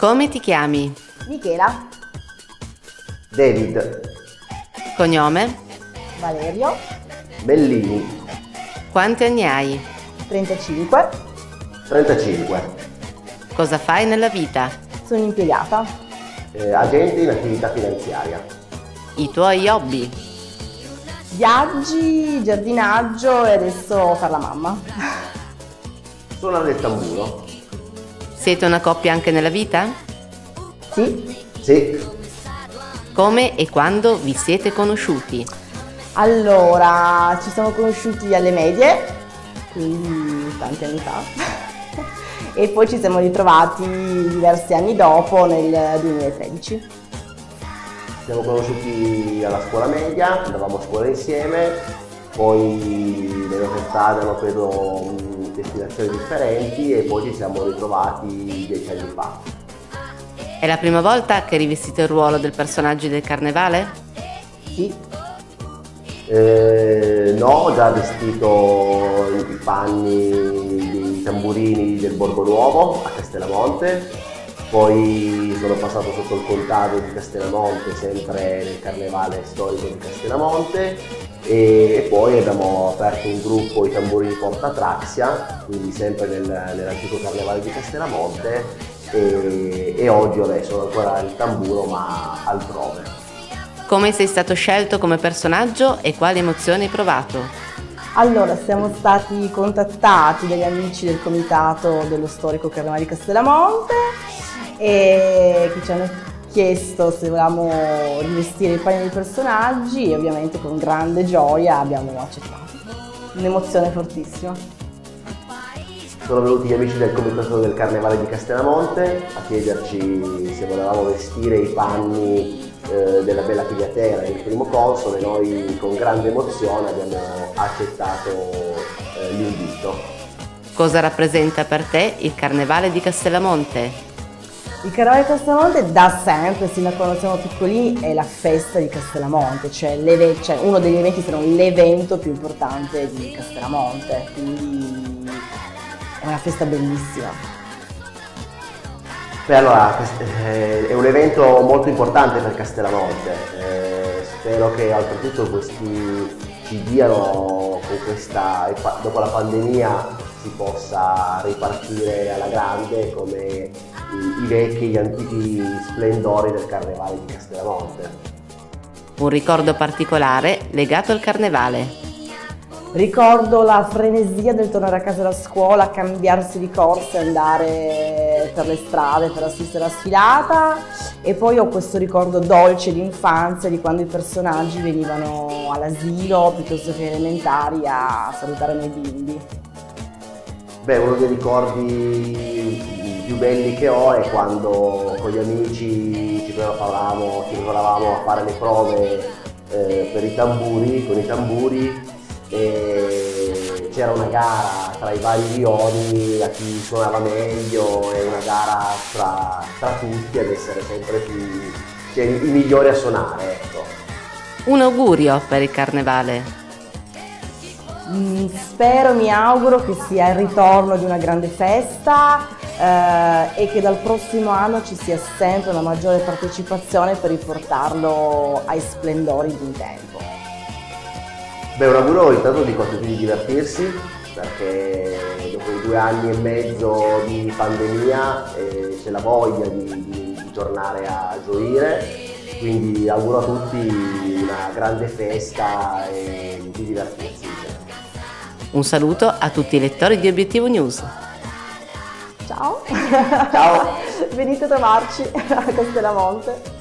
Come ti chiami? Michela, David, Cognome? Valerio, Bellini, Quanti anni hai? 35, 35, Cosa fai nella vita? sono impiegata. agente in attività finanziaria. I tuoi hobby? Viaggi, giardinaggio e adesso far la mamma. Suonare il tamburo. Siete una coppia anche nella vita? Sì. Sì, Come e quando vi siete conosciuti? Allora, ci siamo conosciuti alle medie, quindi tanti anni fa, e poi ci siamo ritrovati diversi anni dopo, nel 2013. ci siamo conosciuti alla scuola media, andavamo a scuola insieme, poi le nostre strade hanno preso destinazioni differenti e poi ci siamo ritrovati 10 anni fa. È la prima volta che rivestite il ruolo del personaggio del carnevale? Sì. No, ho già vestito i panni dei tamburini del Borgo Nuovo a Castellamonte, poi sono passato sotto il contado di Castellamonte, sempre nel carnevale storico di Castellamonte, e poi abbiamo aperto un gruppo, i tamburini Porta Traxia, quindi sempre nell'antico carnevale di Castellamonte, e oggi sono ancora il tamburo ma altrove. Come sei stato scelto come personaggio e quali emozioni hai provato? Allora, siamo stati contattati dagli amici del comitato dello storico carnevale di Castellamonte e che ci hanno chiesto se volevamo rivestire i panni dei personaggi e ovviamente con grande gioia abbiamo accettato. Un'emozione fortissima. Sono venuti gli amici del comitato del carnevale di Castellamonte a chiederci se volevamo vestire i panni della Bella Pigliatera, il primo console, e noi con grande emozione abbiamo accettato l'invito. Cosa rappresenta per te il carnevale di Castellamonte? Il carnevale di Castellamonte da sempre, sin da quando siamo piccolini, è la festa di Castellamonte, cioè uno degli eventi, se non l'evento più importante di Castellamonte, quindi è una festa bellissima. Beh, allora, è un evento molto importante per Castellamonte, spero che oltretutto questi ci diano, dopo la pandemia si possa ripartire alla grande come i vecchi, gli antichi splendori del carnevale di Castellamonte. Un ricordo particolare legato al carnevale? Ricordo la frenesia del tornare a casa da scuola, cambiarsi di corso e andare per le strade per assistere alla sfilata, e poi ho questo ricordo dolce di infanzia di quando i personaggi venivano all'asilo piuttosto che elementari a salutare noi bimbi. Beh, uno dei ricordi più belli che ho è quando con gli amici ci preparavamo a fare le prove per i tamburi, con i tamburi, e c'era una gara tra i vari rioni a chi suonava meglio, e una gara tra tutti ad essere sempre cioè, i migliori a suonare, ecco. Un augurio per il carnevale? Spero, mi auguro che sia il ritorno di una grande festa e che dal prossimo anno ci sia sempre una maggiore partecipazione per riportarlo ai splendori di un tempo. Beh, un augurio intanto dico a tutti di divertirsi, perché dopo 2 anni e mezzo di pandemia c'è la voglia di tornare a gioire, quindi auguro a tutti una grande festa e di divertirsi. Un saluto a tutti i lettori di Obiettivo News. Ciao! Ciao! Venite a trovarci a Castellamonte.